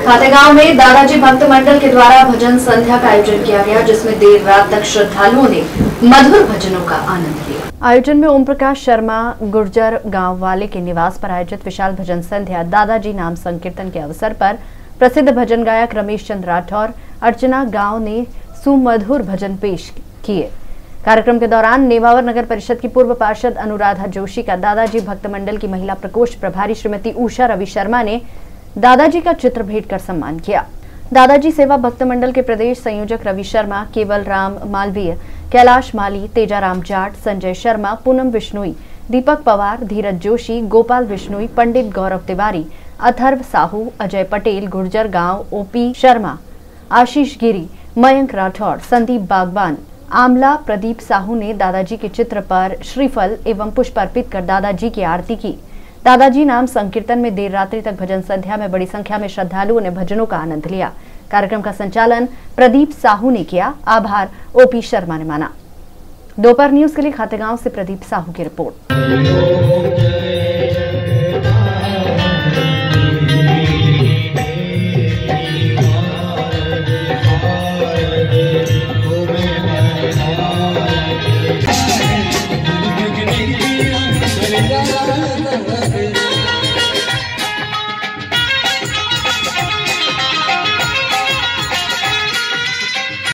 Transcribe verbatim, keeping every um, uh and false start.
खातेगांव में दादाजी भक्त मंडल के द्वारा भजन संध्या का आयोजन किया गया, जिसमें देर रात तक श्रद्धालुओं ने मधुर भजनों का आनंद लिया। आयोजन में ओम प्रकाश शर्मा गुर्जर गांव वाले के निवास पर आयोजित विशाल भजन संध्या दादाजी नाम संकीर्तन के अवसर पर प्रसिद्ध भजन गायक रमेश चंद्र राठौर, अर्चना गांव ने सुमधुर भजन पेश किए। कार्यक्रम के दौरान नेमावर नगर परिषद की पूर्व पार्षद अनुराधा जोशी का दादाजी भक्त मंडल की महिला प्रकोष्ठ प्रभारी श्रीमती उषा रवि शर्मा ने दादाजी का चित्र भेंट कर सम्मान किया। दादाजी सेवा भक्त मंडल के प्रदेश संयोजक रवि शर्मा, केवल राम मालवीय, कैलाश माली, तेजाराम जाट, संजय शर्मा, पूनम विश्नोई, दीपक पवार, धीरज जोशी, गोपाल विश्नोई, पंडित गौरव तिवारी, अथर्व साहू, अजय पटेल, गुर्जर गांव, ओपी शर्मा, आशीष गिरी, मयंक राठौर, संदीप बागवान, आमला प्रदीप साहू ने दादाजी के चित्र पर श्रीफल एवं पुष्प अर्पित कर दादाजी की आरती की। दादाजी नाम संकीर्तन में देर रात्रि तक भजन संध्या में बड़ी संख्या में श्रद्धालुओं ने भजनों का आनंद लिया। कार्यक्रम का संचालन प्रदीप साहू ने किया। आभार ओपी शर्मा ने माना। दोपहर न्यूज के लिए खातेगांव से प्रदीप साहू की रिपोर्ट। Thank you.